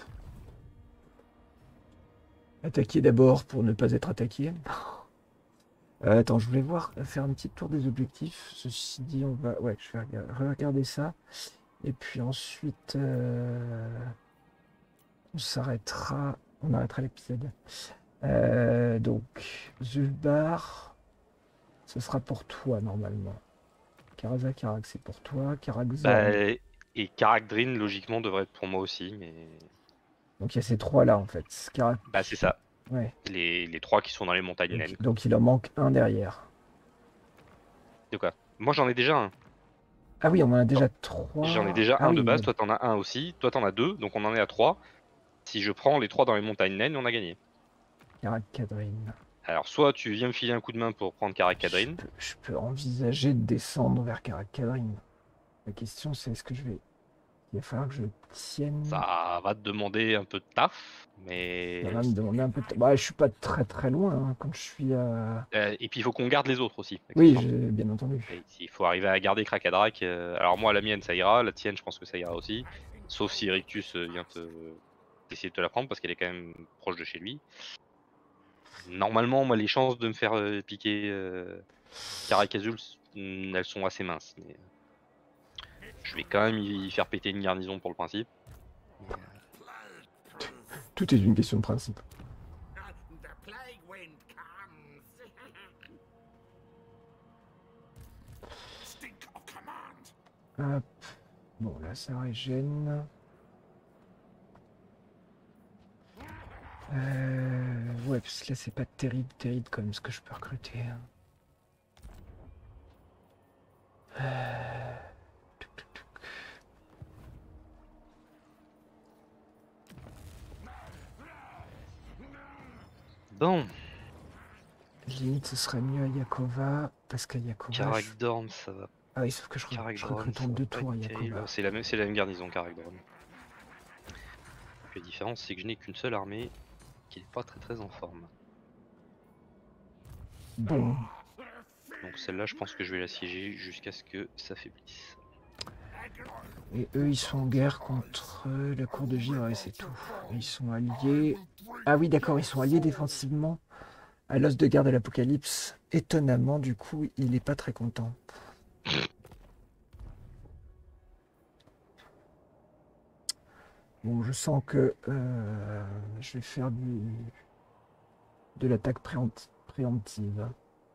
attaquer d'abord pour ne pas être attaqué? Euh, attends, je voulais voir, faire un petit tour des objectifs. Ceci dit, on va... Ouais, je vais rega- regarder ça. Et puis ensuite, euh, on s'arrêtera... On arrêtera l'épisode. Euh, donc, Zulbar, ce sera pour toi, normalement. Karaza, Karak, c'est pour toi. Karak, Bah, Zorn. et Karakdrin logiquement devrait être pour moi aussi, mais. Donc, il y a ces trois-là, en fait. Karak... Bah, c'est ça. Ouais. Les, les trois qui sont dans les montagnes Donc, naines. donc, il en manque un derrière. De quoi? Moi j'en ai déjà un. Ah oui, on en a déjà trois. J'en ai déjà Ah un de oui, base, mais- toi t'en as un aussi, toi t'en as deux, donc on en est à trois. Si je prends les trois dans les montagnes naines, on a gagné. Karak, Kadrin. Alors soit tu viens me filer un coup de main pour prendre Je Karakadrin, peux, je peux envisager de descendre vers Karak, Kadrin. La question, c'est est-ce que je vais... Il va falloir que je tienne... ça va te demander un peu de taf, mais. Ça va me demander un peu de temps. Bah, je suis pas très très loin hein, quand je suis à... Euh, et puis il faut qu'on garde les autres aussi. Oui, accessoirement. j'ai bien entendu. Et il faut arriver à garder Krakadrak. euh, Alors moi la mienne ça ira, la tienne je pense que ça ira aussi. Sauf si Rictus euh, vient te... essayer de te la prendre parce qu'elle est quand même proche de chez lui. Normalement moi les chances de me faire euh, piquer euh, Karakazul, elles sont assez minces. Mais... euh, Je vais quand même y faire péter une garnison pour le principe. Tout est une question de principe. The plague wind comes. Stink of command. Hop. Bon, là, ça régène. Euh... Ouais, parce que là, c'est pas terrible, terrible comme ce que je peux recruter. hein. Euh... tuc, tuc, tuc. Bon, Limite, ce serait mieux à Yakova, parce qu'à Yakova... je- Karakdorn ça va. Ah oui, sauf que je, re- je Karakdorn recrute ça en va deux pas tours à être terrible. Yakova. C'est la même, c'est la même garnison Karakdorn. La différence c'est que je n'ai qu'une seule armée qui n'est pas très très en forme. Bon, Donc celle-là je pense que je vais l'assiéger jusqu'à ce que ça faiblisse. et eux, ils sont en guerre contre la cour de Givre, et c'est tout. Ils sont alliés... Ah oui, d'accord, ils sont alliés défensivement à l'os de guerre de l'Apocalypse. Étonnamment, du coup, il est pas très content. Bon, je sens que euh, je vais faire du de l'attaque préempti- préemptive.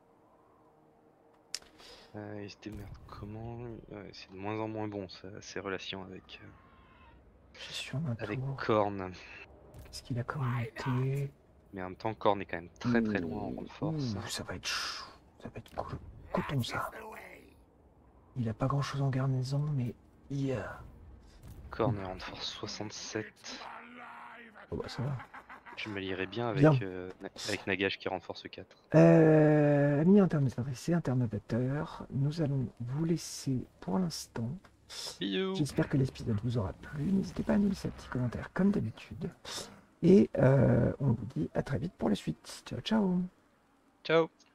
Euh, il se démerde comment? Ouais, c'est de moins en moins bon ça, ses relations avec, euh, Je suis sur un avec tour. Korn. Qu'est-ce qu'il a commenté? Mais en même temps Korn est quand même très très loin en rang de force. Ouh, ça va être chaud. Ça va être cool. Coton, ça. Il a pas grand-chose en garnison, mais yeah. Korn est en rang de force soixante-sept. Oh bah ça va. Je me lierais bien avec, Bien. euh, Na- avec Nagash qui est en rang de force quatre. Euh, amis internautes et internatateurs, nous allons vous laisser pour l'instant. Bisous. J'espère que l'épisode vous aura plu. N'hésitez pas à nous laisser un petit commentaire comme d'habitude. Et euh, on vous dit à très vite pour la suite. Ciao, ciao. Ciao.